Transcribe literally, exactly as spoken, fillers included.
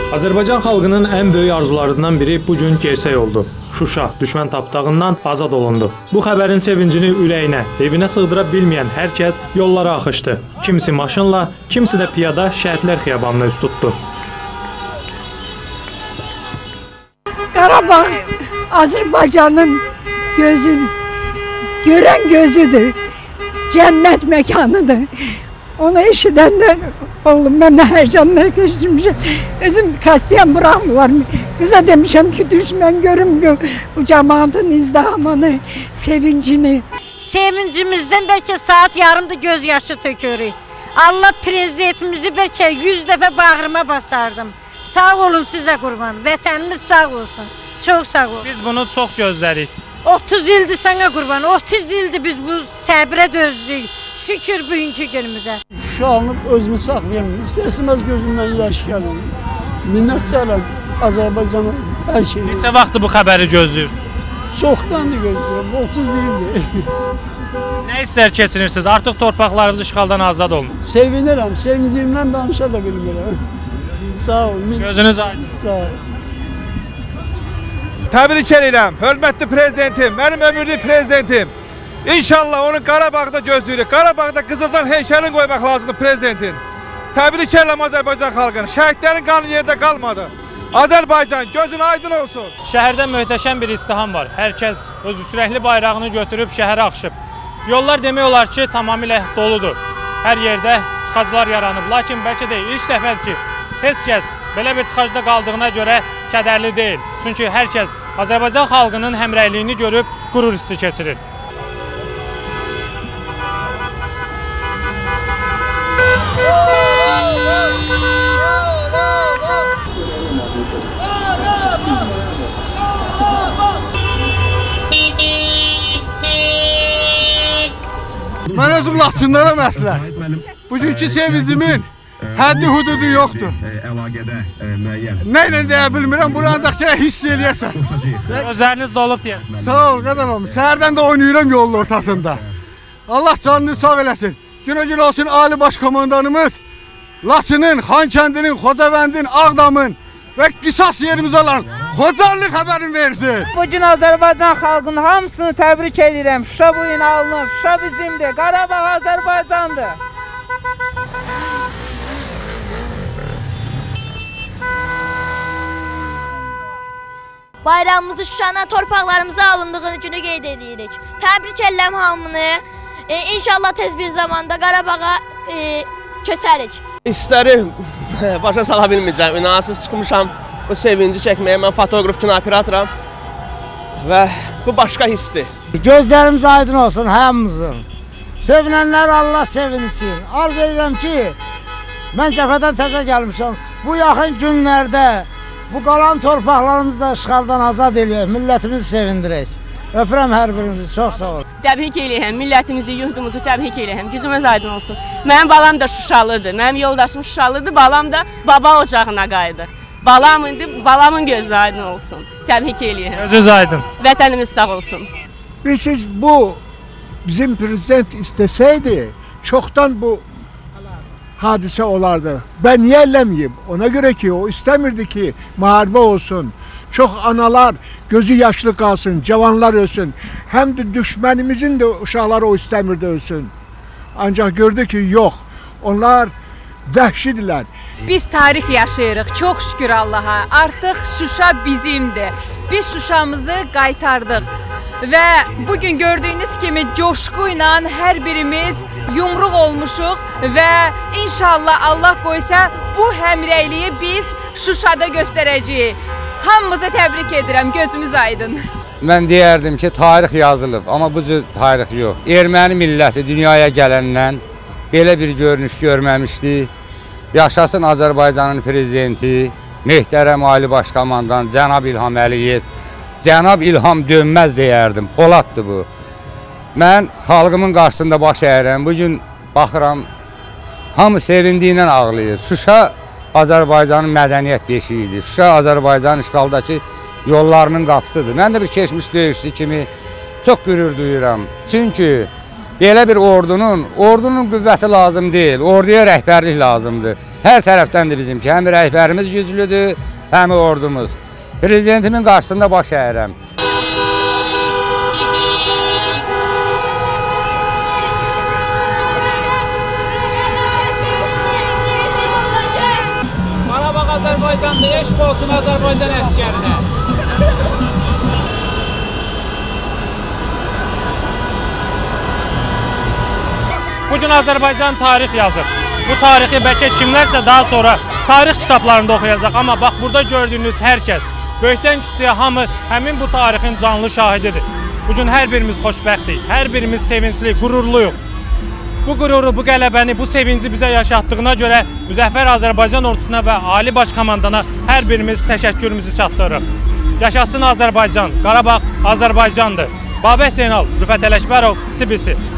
Azərbaycan xalqının ən böyük arzularından biri bu gün gerçək oldu. Şuşa düşmən tapdağından azad olundu. Bu xəbərin sevincini ürəyinə, evinə sığdıra bilməyən hər kəs yollara axışdı. Kimisi maşınla, kimisi də piyada Şəhidlər Xiyabanına üst tutdu. Qarabağ Azərbaycanın gözüdür, görən gözüdür, cənnət məkanıdır. Onu eşidəndə oğlum mən də həyəcanla keçirmişəm. Özüm kastiyam bırakmıyorlar. Kıza demişəm ki düşmən görüm bu cemaatın izdihamını, sevincini. Sevincimizden belki saat yarımda gözyaşı tökürük. Allah prezidentimizi belki yüz defa bağrıma basardım. Sağ olun size kurban. Vətənimiz sağ olsun. Çok sağ olun. Biz bunu çox gözlədik. otuz ildir sana kurban. otuz ildir biz bu səbrə dözdük. Şükür bugünkü günümüzə. Şuşanı özümü saxlayamıyorum. İstərsəməz gözümdən yaş gəlir. Minnətdarım Azərbaycana hər şey. Neçə vaxtdır bu xəbəri gözləyirsiniz? Çoxdandır gözləyirəm. otuz ildir. Nə istər keçirirsiniz? Artıq torpaqlarımız işğaldan azad olunur. Sevinirəm. Sevincimdən danışa da bilmirəm. Sağ ol. Gözünüz aydın. Sağ ol. Təbrik edirəm, hörmətli prezidentim, mənim ömürlük prezidentim. İnşallah onu Qarabağda gözləyirik. Qarabağda Qızıldan heykəlini qoymaq lazımdır prezidentin. Təbrik edirəm Azərbaycan xalqını. Şəhidlərin qanı yerdə qalmadı. Azərbaycan gözün aydın olsun. Şəhərdə möhtəşəm bir izdiham var. Hər kəs öz ürəkli bayrağını götürüb şəhərə axışıb. Yollar demək olar ki, tamamilə doludur. Hər yerdə tıxaclar yaranıb. Lakin bəlkə də ilk dəfədir ki, heç kəs belə bir tıxacda qaldığına görə kədərli deyil. Çünki hər kəs Azərbaycan xalqının həmrəyliyini görüb qürur hissi keçirir. Mən özüm Laçındaram əslən. Bugünkü sevincimin həddi hududu yoxdur. Nə ilə deyə bilmirəm, bunu ancaq şey hiss eləyəsən. Gözləriniz dolub deyəsiniz. Sağ ol qadınım, səhərdən də oynayıram yolun ortasında. Allah canını sağ eləsin. Günə gün olsun Ali Başkomandanımız Laçının, Xankəndinin, Xocavəndin, Ağdamın və qisas yerimiz olan Xocalı xəbərini versin. Bugün Azərbaycan xalqının hamısını təbrik edirəm. Şuşa bu gün alınıb, Şuşa bizimdir, Qarabağ Azərbaycandır. Bayrağımızı Şuşanın torpaqlarımıza alındığını günü qeyd edirik. Təbrik edirəm hamını. E, İnşallah tez bir zamanda Qarabağa e, köçərik. İstəri başa sala bilməyəcəm. İnanasız çıxmışam bu sevinci çəkməyə. Mən fotoqraf, kinoperatoram və bu başqa hissdir. Gözlərimiz aydın olsun hamımızın. Sevinənlər Allah sevinsin. Arz edirəm ki, mən cəbhədən təzə gəlmişəm. Bu yaxın günlərdə bu qalan torpaqlarımızı da işğaldan azad eləyək, millətimizi sevindirək. Öpürəm hər birinizi, çox sağ olun. Təbrik eləyəm, millətimizi, yurdumuzu təbrik eləyəm, gücümüz aydın olsun. Mənim balam da Şuşalıdır, mənim yoldaşım Şuşalıdır, balam da baba ocağına qayıdır. Balam indi, balamın gözü aydın olsun. Təbrik eləyəm. Gözünüz aydın. Vətənimiz sağ olsun. Bilirsiniz, bu bizim prezident istəsəydi, çoxdan bu hadisə olardı. Ben niye ellemeyeyim? Ona göre ki o istemirdi ki müharibə olsun. Çox analar gözü yaşlı kalsın, cavanlar ölsün. Hem de düşmənimizin de uşaqları o istemirdi ölsün. Ancak gördü ki yok. Onlar vəhşidirlər. Biz tarix yaşayırıq, çox şükür Allaha. Artıq Şuşa bizimdir. Biz Şuşamızı qaytardıq. Və bugün gördüyünüz kimi coşquyla hər birimiz yumruq olmuşuq və inşallah Allah qoysa bu həmrəyliyi biz Şuşada göstərəcəyik. Hamımızı təbrik edirəm, gözümüz aydın. Mən deyərdim ki, tarix yazılıb, amma bu cür tarix yox. Erməni milləti dünyaya gələndən belə bir görünüş görməmişdi. Yaşasın Azərbaycanın prezidenti, Mehtərəm Ali Başkomandan Cənab İlham Əliyev. Cənab İlham dönməz deyərdim, Poladdır bu. Mən xalqımın qarşısında baş əyirəm. Bugün baxıram, hamı sevindiyindən ağlayır. Şuşa Azərbaycanın mədəniyyət beşiyidir. Şuşa Azərbaycanın işğaldakı yollarının qapısıdır. Mən də bir keçmiş döyüşçü kimi çox qürur duyuram. Çünki belə bir ordunun, ordunun qüvvəti lazım deyil, orduya rəhbərlik lazımdır. Hər tərəfdəndir bizimki. Həm rəhbərimiz güclüdür, həm ordumuz. Prezidentimin qarşısında baş əyirəm. Qarabağ Azərbaycanda eşq olsun Azərbaycan əskərinə. Bugün Azərbaycan tarix yazır. Bu tarixi bəlkə kimlərsə daha sonra tarix kitablarında oxuyacaq. Amma bax burada gördüyünüz hər kəs, böyükdən kiçiyə hamı həmin bu tarixin canlı şahididir. Bugün hər birimiz xoşbəxtik, hər birimiz sevincli, qürurluyuq. Bu qüruru, bu qələbəni, bu sevinci bizə yaşatdığına görə Müzəffər Azərbaycan ordusuna və Ali Baş Komandana hər birimiz təşəkkürümüzü çatdırırıq. Yaşasın Azərbaycan, Qarabağ Azərbaycandır. Babək Zeynal, Rüfət Ələkbərov, C B C.